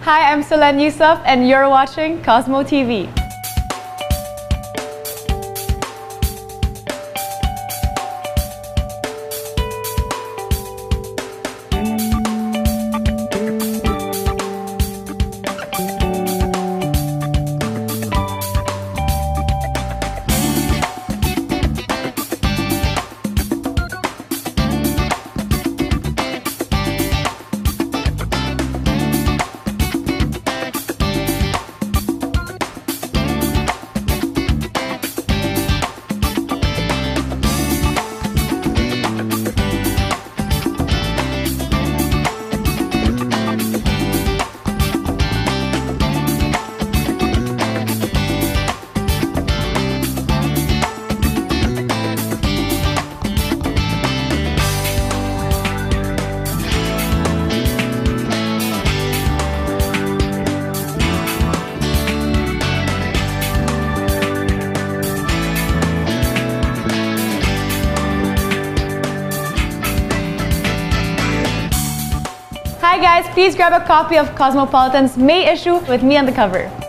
Hi, I'm Solen Yusuf and you're watching Cosmo TV. Hi guys, please grab a copy of Cosmopolitan's May issue with me on the cover.